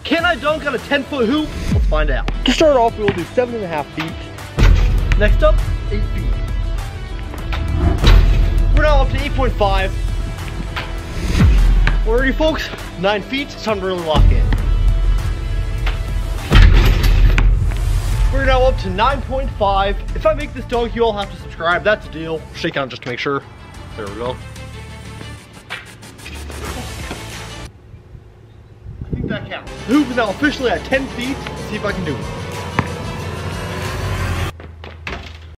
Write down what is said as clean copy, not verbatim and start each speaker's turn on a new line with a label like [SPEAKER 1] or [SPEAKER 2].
[SPEAKER 1] Can I dunk on a 10-foot hoop? Let's find out. To start off, we will do 7.5 feet. Next up, 8 feet. We're now up to 8.5. Alrighty folks, 9 feet, it's time to really lock in. We're now up to 9.5. If I make this dunk, you all have to subscribe, that's the deal. Shake on just to make sure. There we go. I think that counts. The hoop is now officially at 10 feet. Let's see if I can do it.